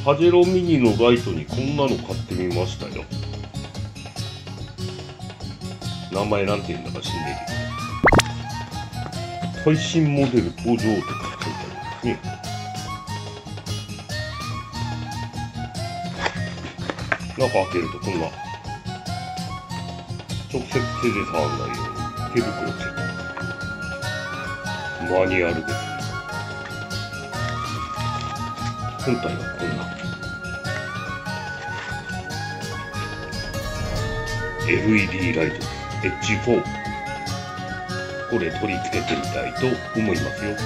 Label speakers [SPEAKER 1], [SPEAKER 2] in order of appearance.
[SPEAKER 1] パジェロミニのライトにこんなの買ってみましたよ。名前なんて言うんだか知んねえけど、最新モデル登場って書いてありますね。中開けるとこんな直接手で触らないように手袋ついてるマニュアルです。本体はこんな LED ライトです。H4 これ取り付けてみたいと思いますよ。